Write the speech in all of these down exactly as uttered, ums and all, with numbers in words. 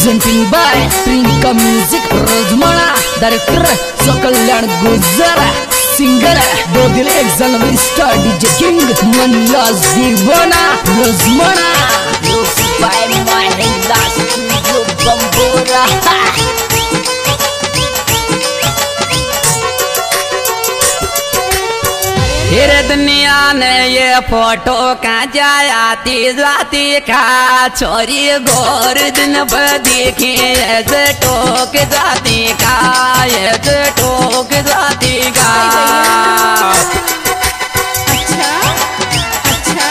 presenting by Prinka Music Rajmana, director Sokalyan Guzara, singer दो दिल एक जनवरी स्टार डीजे किंग मनराज दीवाना Rajmana, music by Manraj Divana। फिर दुनिया ने ये फोटो का जाया जाती का छोरी गोर दिन पर देखी ऐसे टोक जाती का ऐसे टोक जाती का। अच्छा अच्छा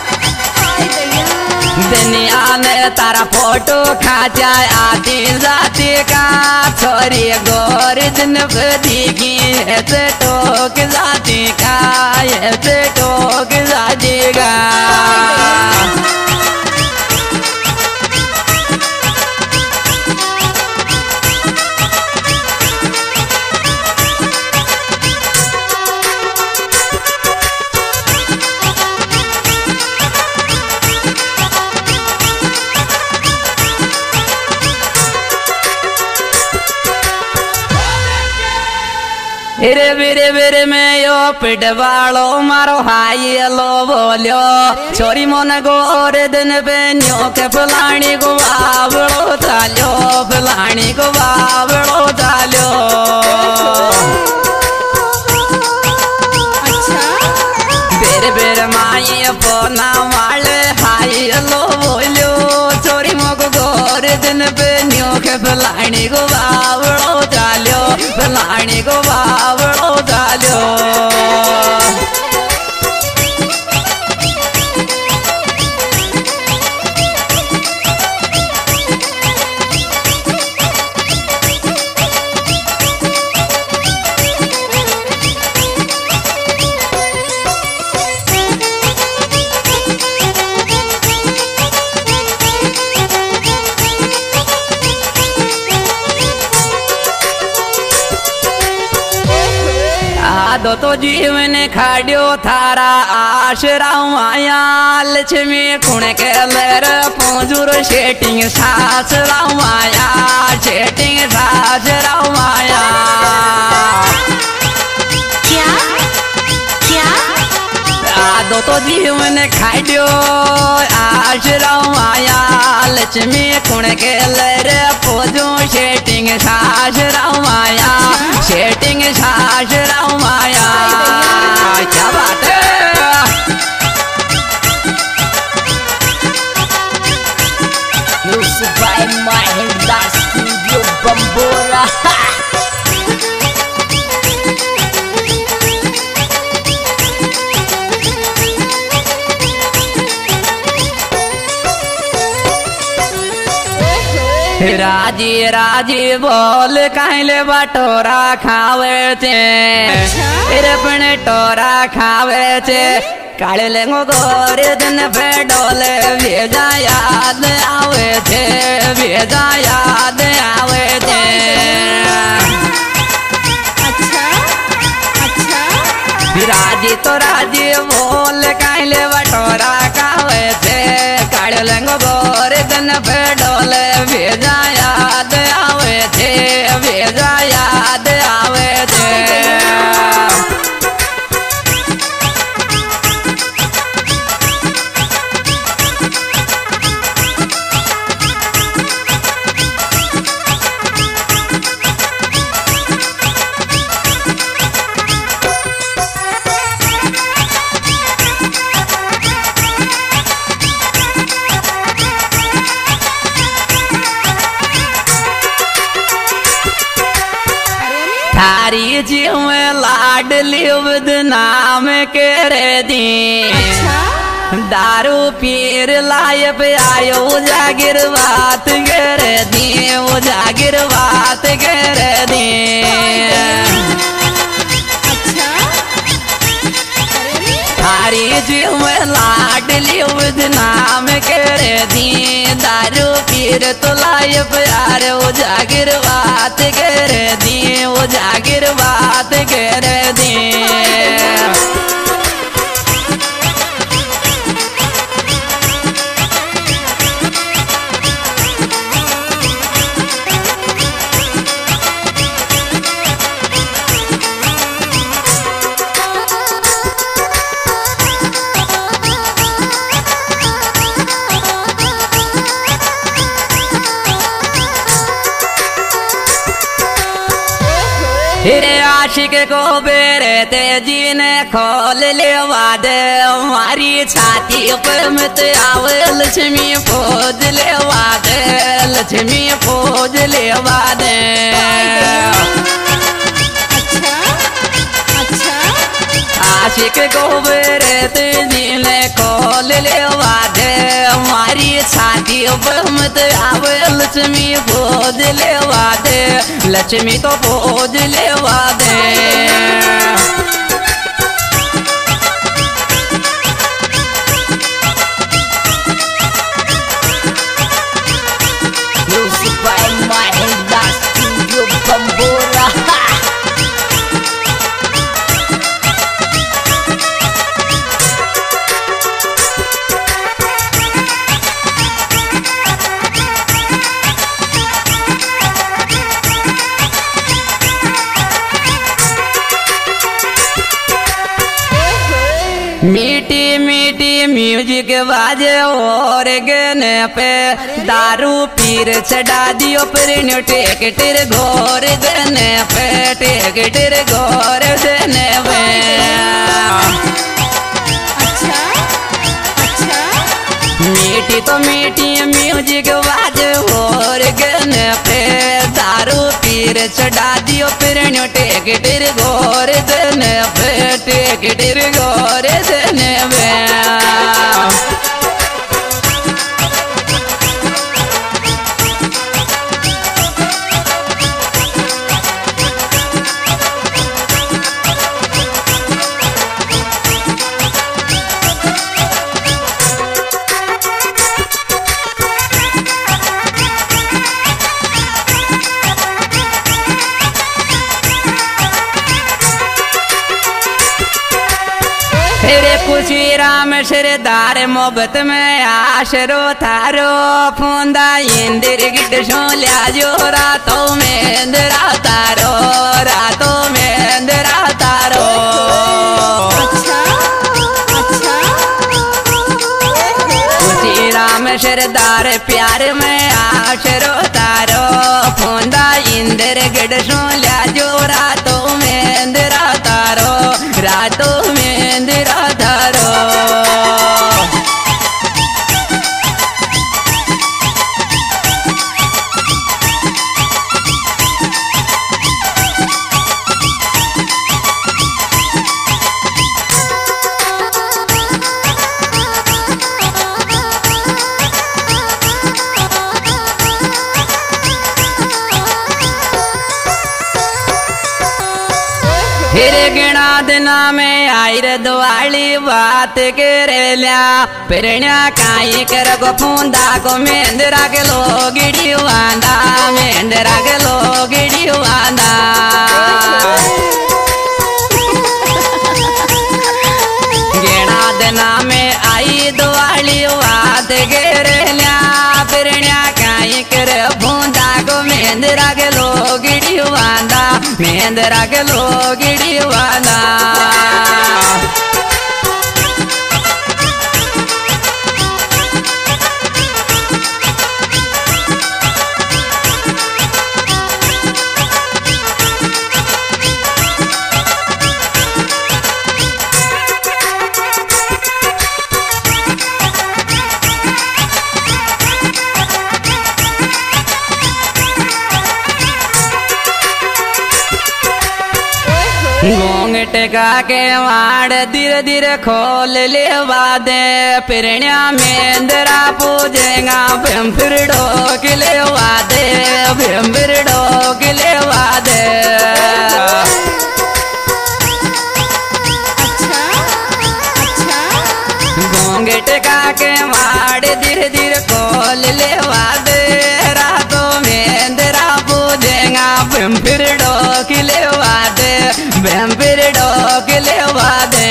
दुनिया ने तारा फोटो खा जाया जाती का छोरी गोर दिन पर देखी ऐसे टोक जाती का ऐसे टोक जाएगा। रे बेरे बेरे में यो पिटवालो मारो हाई लो बोलो छोरी मोन गोर दिन पे न्यो के फलानी को बावड़ो चालो फलानी को बावड़ो चालो। अच्छा बेरे बेरे माई पोना वाले हाई लो बोलो छोरी मोको गोर दिन पे न्यो के फलानी को बावड़ो चालो फलानी को बावड़ो चालो। दो तो जीवन खाड़ियो थारा आशरा माया लक्ष्मी कुण के लर पूंजुर शेटिंग सास माया शेटिंग सास माया। क्या क्या दो तो जीवन खाड़ियो आशरा माया लक्ष्मी कुण के लर पूंजू शेटिंग सास माया शेटिंग सास माया। क्या बात है music by Manraj Divana। राजी राजी बोल कहले बटोरा खावे चे फिर अपने टोरा खावे चे काले लेंगो गोर दिन पे डोले भेजा याद आवे थे भेजा याद आवे थे। अच्छा अच्छा राजी तो राजी बोल कहले बटोरा खावे थे काले लेंगो गोर दिन पे डोले भेजा याद आवे थे भेजा याद आवे थे। थारी जीव में लाडली बदनाम करे दी। अच्छा? दारू पीर लाए पे आयो जागिर बात करे दी वो जागिर बात करे दी। अच्छा? थारी जीव में लाडली बदनाम करे दी दारू पीर तो लाए प्यार वो जागिर बात करे दी वो जागिर बात करे दी। आशिक को बेरे तेजी ने खोल ले वादे हमारी छाती पे मत आवे लक्ष्मी फौज ले वादे लक्ष्मी फौज ले वादे अच्छा अच्छा आशिक को बेरे तेजी ने खोल ले वादे हमारी छाती पे मत आवे लक्ष्मी फौज ले वादे लक्ष्मी तो फौज ले वादे Music by Manraj Divana मीठी मीठी म्यूजिक बाजे और गने पे दारू पीर चढ़ा दियो पर टेकटर घोर देने पे टेकटर घोर देने पे अच्छा अच्छा मीठी तो मीठी म्यूजिक बाजे और गने पे दारू पीर चढ़ा दियो पर टेकटर घोर देने पे टेकटर घोर देने पे तेरे खुशी राम श्रदार मोहब्बत में आशरो थारो फूंदा इंदिर गिट शोल्या जो रातों में इंदिरा तारो रातों में इंदिरा तारो अच्छा अच्छा खुशी राम श्रदार प्यार में आशरो तारो फूंदा इंदिर गिट शोल्या जो रातों में इंदिरा तारो रातों में इंदिरा तारो फिर गिना दिना में आई रे दुआली बात करे लिया पिरण्या काई कर गो फूंदा को मेंदरा के लो गिड़ी वांदा मेंदरा के लो गिड़ी वांदा गिना दिना में आई दुआली बात करे लिया पिरण्या काई कर फूंदा को मेंदरा के लो गिड़ी वांदा मेंदरा के लो गिड़ी वांदा घूंघट का के वाड़ धीरे धीरे खोल ले वादे पिरण्या मेंदरा पूजेगा फिर डोक ले वादे फिर डोक ले वादे अच्छा अच्छा घूंघट का के वाड़ धीरे धीरे खोल ले वादे रातों मेंदरा पूजेगा फिर डोक ले वादे फिर डोक ले वादे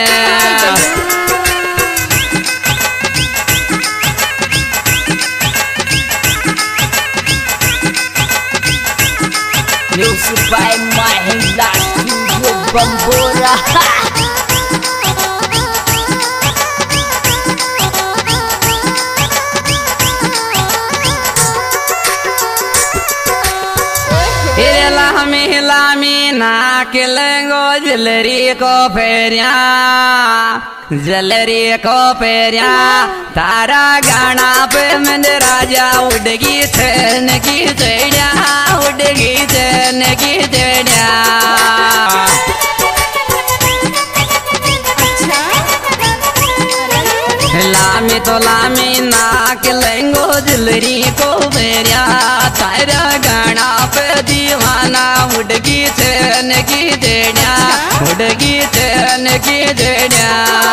Music by Manraj Divana नाक लेंगो जलरी को फेरिया जलरी को फेरिया तारा गाना पे मन राजा उड़गी चैन की चढ़िया उड़गी चैन की चढ़िया लामी तो लामी नाक लेंगो जलरी को फेरिया तारा गाना पे दीवाना उड़गी चैन की चढ़िया उड़गी चैन की चढ़िया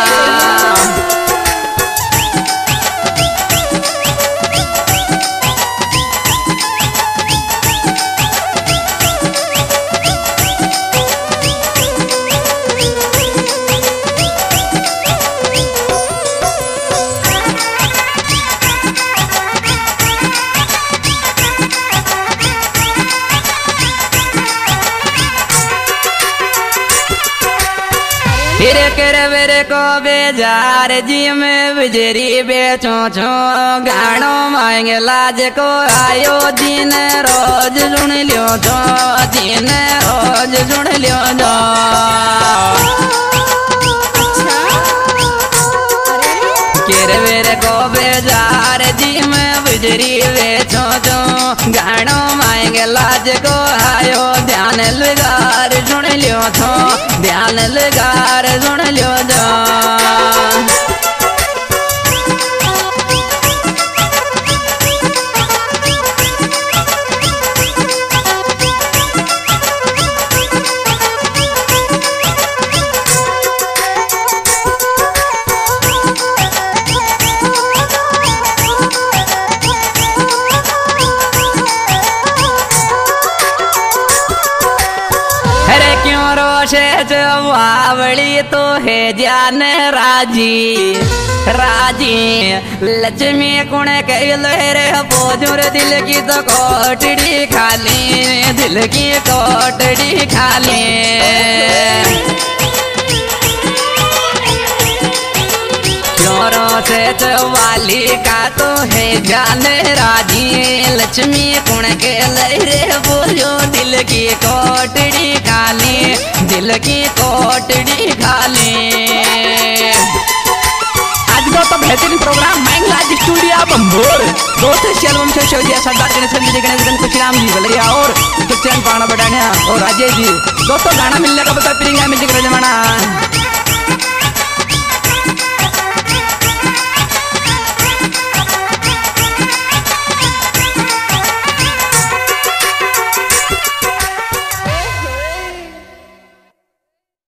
फिर कर मेरे को बेजार जी में बिजरी बेचो छो गानो मांगे लाज को आयो दिन रोज सुन लियो छो दिन रोज सुन लियो छो किर मेरे को बेजार जी में बिजरी बेचो छो गानो मांगे लाज को आयो ध्यान लगार सुन लियो छो ध्यान लगार सुन लियो जो वावड़ी तो है जान राजी राजी लक्ष्मी कुण कहलो रे बोझुर दिल की तो कोटड़ी खाली दिल की कोटड़ी खाली क्यों से वाली का तो है जान राजी लक्ष्मी कुण के रे बोझो दिल की कोटड़ी खाली दिल की कोटड़ी खाली आज को तो बेहतरीन प्रोग्राम मैंगराज स्टूडियो बंबोर दोस्त एल्बम से शो दिया सरदार गणेश जी गणेश कुछ राम जी भलैया और कुछ पाना बढ़ाने और राजेश जी दोस्तों गाना मिलने का बता प्रियंका म्यूजिक जमाना